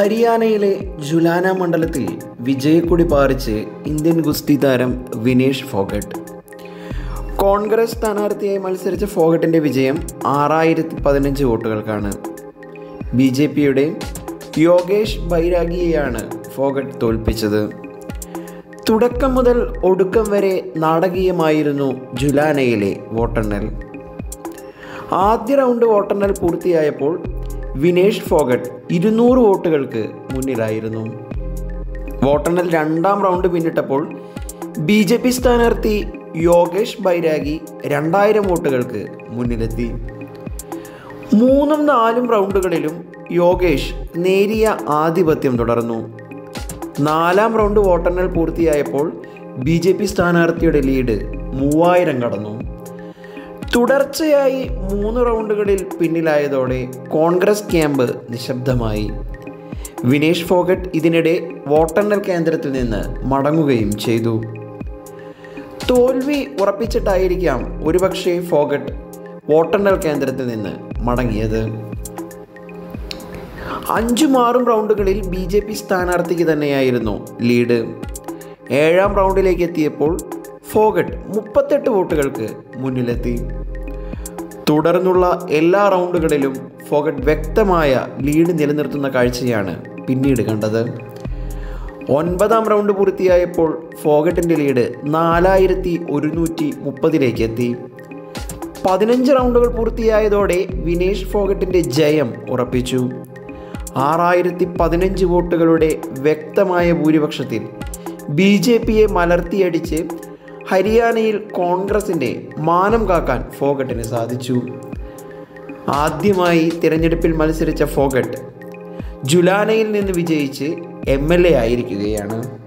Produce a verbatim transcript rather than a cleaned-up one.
ഹരിയാനയിലെ ജുലാന മണ്ഡലത്തിൽ വിജയക്കൊടി പാറിച്ച് ഇന്ത്യൻ ഗുസ്തി താരം വിനേഷ് ഫോഗട്ട്. കോൺഗ്രസ് സ്ഥാനാർത്ഥിയായി മത്സരിച്ച ഫോഗട്ടിൻ്റെ വിജയം ആറായിരത്തി പതിനഞ്ച് വോട്ടുകൾക്കാണ്. ബി ജെ പിയുടെ യോഗേഷ് ബൈരാഗിയെയാണ് ഫോഗട്ട് തോൽപ്പിച്ചത്. തുടക്കം മുതൽ ഒടുക്കം വരെ നാടകീയമായിരുന്നു ജുലാനയിലെ വോട്ടെണ്ണൽ. ആദ്യ റൗണ്ട് വോട്ടെണ്ണൽ പൂർത്തിയായപ്പോൾ വിനേഷ് ഫോഗട്ട് ഇരുന്നൂറ് വോട്ടുകൾക്ക് മുന്നിലായിരുന്നു. വോട്ടെണ്ണൽ രണ്ടാം റൗണ്ട് പിന്നിട്ടപ്പോൾ ബി ജെ പി സ്ഥാനാർത്ഥി യോഗേഷ് ബൈരാഗി രണ്ടായിരം വോട്ടുകൾക്ക് മുന്നിലെത്തി. മൂന്നും നാലും റൗണ്ടുകളിലും യോഗേഷ് നേരിയ ആധിപത്യം തുടർന്നു. നാലാം റൗണ്ട് വോട്ടെണ്ണൽ പൂർത്തിയായപ്പോൾ ബി ജെ പി സ്ഥാനാർത്ഥിയുടെ ലീഡ് മൂവായിരം കടന്നു. തുടർച്ചയായി മൂന്ന് റൗണ്ടുകളിൽ പിന്നിലായതോടെ കോൺഗ്രസ് ക്യാമ്പ് നിശബ്ദമായി. വിനേഷ് ഫോഗട്ട് ഇതിനിടെ വോട്ടെണ്ണൽ കേന്ദ്രത്തിൽ നിന്ന് മടങ്ങുകയും ചെയ്തു. തോൽവി ഉറപ്പിച്ചിട്ടായിരിക്കാം ഒരുപക്ഷെ ഫോഗട്ട് വോട്ടെണ്ണൽ കേന്ദ്രത്തിൽ നിന്ന് മടങ്ങിയത്. അഞ്ചും ആറും റൗണ്ടുകളിൽ ബി ജെ പി സ്ഥാനാർത്ഥിക്ക് തന്നെയായിരുന്നു ലീഡ്. ഏഴാം റൗണ്ടിലേക്ക് എത്തിയപ്പോൾ ഫോഗട്ട് മുപ്പത്തെട്ട് വോട്ടുകൾക്ക് മുന്നിലെത്തി. തുടർന്നുള്ള എല്ലാ റൗണ്ടുകളിലും ഫോഗട്ട് വ്യക്തമായ ലീഡ് നിലനിർത്തുന്ന കാഴ്ചയാണ് പിന്നീട് കണ്ടത്. ഒൻപതാം റൗണ്ട് പൂർത്തിയായപ്പോൾ ഫോഗട്ടിൻ്റെ ലീഡ് നാലായിരത്തി ഒരുന്നൂറ്റി മുപ്പതിലേക്ക് എത്തി. പതിനഞ്ച് റൗണ്ടുകൾ പൂർത്തിയായതോടെ വിനേഷ് ഫോഗട്ടിൻ്റെ ജയം ഉറപ്പിച്ചു. ആറായിരത്തി പതിനഞ്ച് വോട്ടുകളുടെ വ്യക്തമായ ഭൂരിപക്ഷത്തിൽ ബി ജെ പിയെ മലർത്തിയടിച്ച് ഹരിയാനയിൽ കോൺഗ്രസിൻ്റെ മാനം കാക്കാൻ ഫോഗട്ടിന് സാധിച്ചു. ആദ്യമായി തിരഞ്ഞെടുപ്പിൽ മത്സരിച്ച ഫോഗട്ട് ജുലാനയിൽ നിന്ന് വിജയിച്ച് എം എൽ എ ആയിരിക്കുകയാണ്.